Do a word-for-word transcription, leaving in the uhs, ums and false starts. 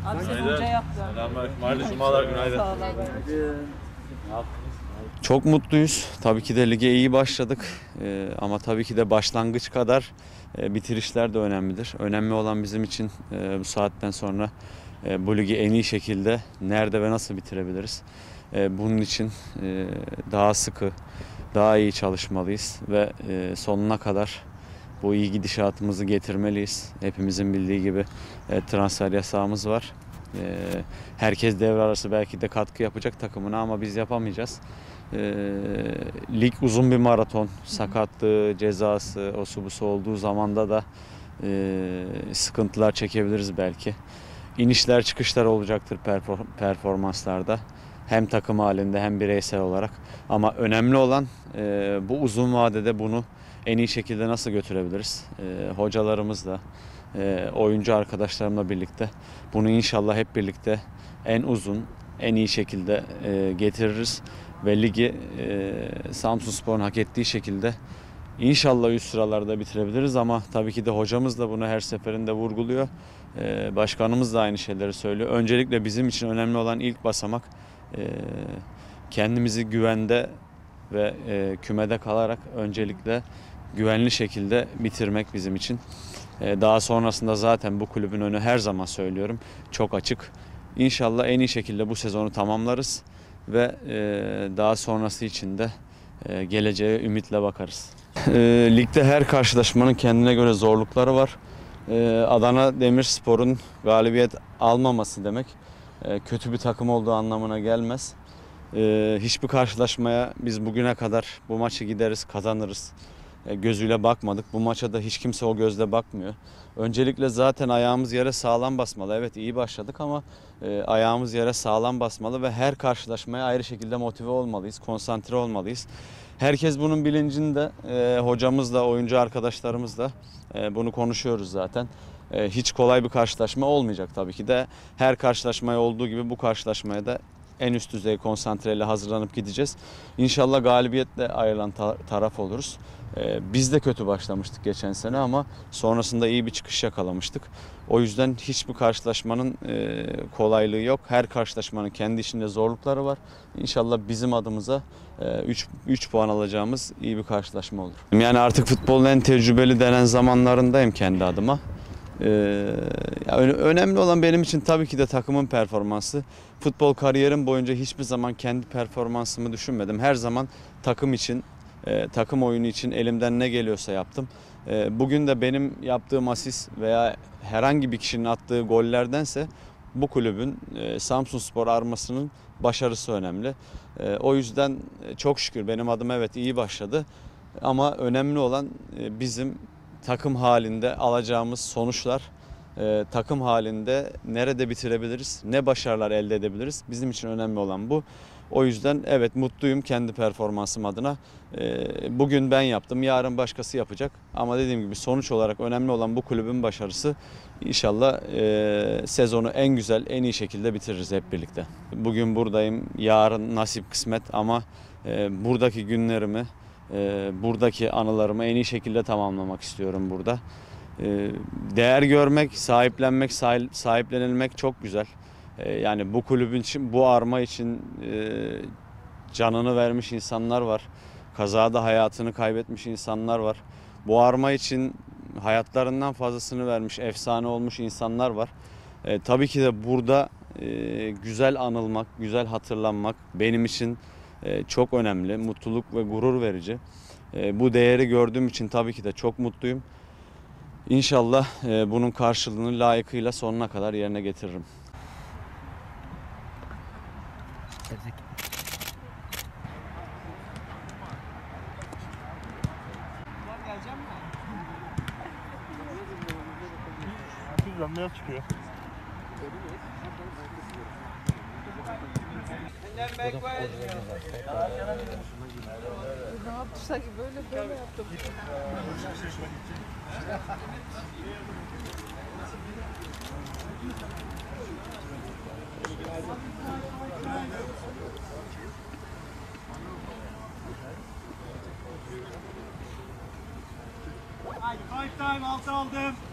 Abi sen hoca yaptın. Selamünaleyküm. Hayırlı cumalar, günaydın. Sağ ol abi. Çok mutluyuz. Tabii ki de lige iyi başladık. Ee, ama tabii ki de başlangıç kadar e, bitirişler de önemlidir. Önemli olan bizim için e, bu saatten sonra e, bu ligi en iyi şekilde nerede ve nasıl bitirebiliriz. E, bunun için e, daha sıkı, daha iyi çalışmalıyız ve e, sonuna kadar bu iyi gidişatımızı getirmeliyiz. Hepimizin bildiği gibi e, transfer yasağımız var. E, herkes devre arası belki de katkı yapacak takımına ama biz yapamayacağız. E, lig uzun bir maraton. Sakatlığı, cezası, osu busu olduğu zamanda da e, sıkıntılar çekebiliriz belki. İnişler çıkışlar olacaktır performanslarda. Hem takım halinde hem bireysel olarak. Ama önemli olan e, bu uzun vadede bunu en iyi şekilde nasıl götürebiliriz? E, hocalarımızla, e, oyuncu arkadaşlarımla birlikte bunu inşallah hep birlikte en uzun, en iyi şekilde e, getiririz. Ve ligi e, Samsunspor'un hak ettiği şekilde İnşallah üst sıralarda bitirebiliriz ama tabii ki de hocamız da bunu her seferinde vurguluyor. Ee, başkanımız da aynı şeyleri söylüyor. Öncelikle bizim için önemli olan ilk basamak e, kendimizi güvende ve e, kümede kalarak öncelikle güvenli şekilde bitirmek bizim için. E, daha sonrasında zaten bu kulübün önü her zaman söylüyorum çok açık. İnşallah en iyi şekilde bu sezonu tamamlarız ve e, daha sonrası için de e, geleceğe ümitle bakarız. E, ligde her karşılaşmanın kendine göre zorlukları var. E, Adana Demirspor'un galibiyet almaması demek e, kötü bir takım olduğu anlamına gelmez. E, hiçbir karşılaşmaya biz bugüne kadar bu maçı gideriz, kazanırız e, gözüyle bakmadık. Bu maça da hiç kimse o gözle bakmıyor. Öncelikle zaten ayağımız yere sağlam basmalı. Evet iyi başladık ama e, ayağımız yere sağlam basmalı ve her karşılaşmaya ayrı şekilde motive olmalıyız, konsantre olmalıyız. Herkes bunun bilincinde, e, hocamızla, oyuncu arkadaşlarımızla e, bunu konuşuyoruz zaten. E, hiç kolay bir karşılaşma olmayacak tabii ki de. Her karşılaşmaya olduğu gibi bu karşılaşmaya da en üst düzey konsantreyle hazırlanıp gideceğiz. İnşallah galibiyetle ayrılan ta- taraf oluruz. Ee, biz de kötü başlamıştık geçen sene ama sonrasında iyi bir çıkış yakalamıştık. O yüzden hiçbir karşılaşmanın e, kolaylığı yok. Her karşılaşmanın kendi içinde zorlukları var. İnşallah bizim adımıza üç puan alacağımız iyi bir karşılaşma olur. Yani artık futbolun en tecrübeli denen zamanlarındayım kendi adıma. Ee, yani önemli olan benim için tabii ki de takımın performansı. Futbol kariyerim boyunca hiçbir zaman kendi performansımı düşünmedim. Her zaman takım için, e, takım oyunu için elimden ne geliyorsa yaptım. E, bugün de benim yaptığım asist veya herhangi bir kişinin attığı gollerdense bu kulübün e, Samsunspor armasının başarısı önemli. E, o yüzden çok şükür benim adım evet iyi başladı. Ama önemli olan e, bizim takım halinde alacağımız sonuçlar, e, takım halinde nerede bitirebiliriz, ne başarılar elde edebiliriz. Bizim için önemli olan bu. O yüzden evet mutluyum kendi performansım adına. E, bugün ben yaptım, yarın başkası yapacak. Ama dediğim gibi sonuç olarak önemli olan bu kulübün başarısı. İnşallah e, sezonu en güzel, en iyi şekilde bitiririz hep birlikte. Bugün buradayım, yarın nasip kısmet ama e, buradaki günlerimi, e, buradaki anılarımı en iyi şekilde tamamlamak istiyorum burada. E, değer görmek, sahiplenmek, sahiplenilmek çok güzel. E, yani bu kulübün için, bu arma için e, canını vermiş insanlar var. Kazada hayatını kaybetmiş insanlar var. Bu arma için hayatlarından fazlasını vermiş, efsane olmuş insanlar var. E, tabii ki de burada e, güzel anılmak, güzel hatırlanmak benim için e, çok önemli, mutluluk ve gurur verici. E, bu değeri gördüğüm için tabii ki de çok mutluyum. İnşallah e, bunun karşılığını layıkıyla sonuna kadar yerine getiririm. Güzel beyaz çıkıyor. Ne yaptı sanki böyle böyle yaptım. Five time altı aldım.